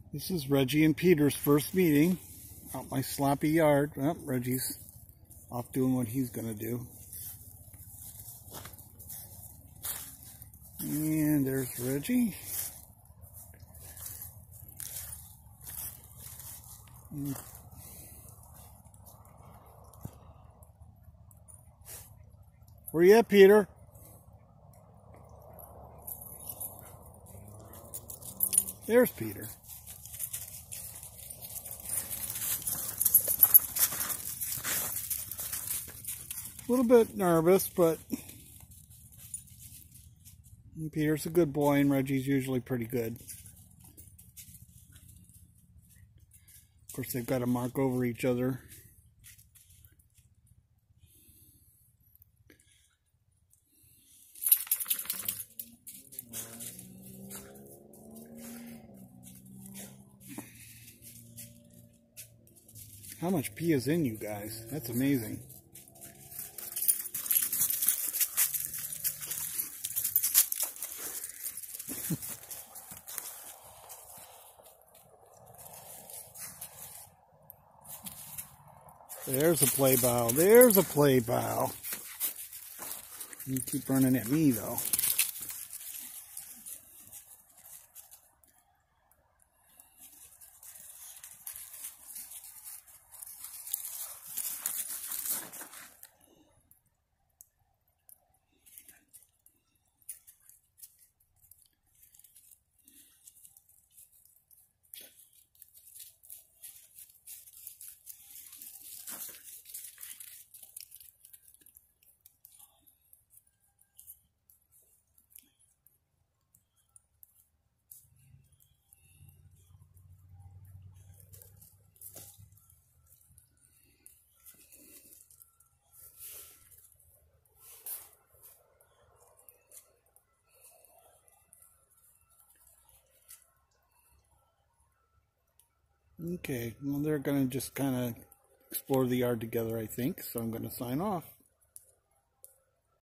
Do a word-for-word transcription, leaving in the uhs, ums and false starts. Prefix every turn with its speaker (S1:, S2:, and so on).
S1: This is Reggie and Peter's first meeting out my sloppy yard. Well, Reggie's off doing what he's gonna do. And there's Reggie. And where you at, Peter? There's Peter. A little bit nervous, but Peter's a good boy and Reggie's usually pretty good. Of course, they've got to mark over each other. How much pee is in you guys? That's amazing. There's a play bow. There's a play bow. You keep running at me, though. Okay, well, they're going to just kind of explore the yard together, I think, so I'm going to sign off.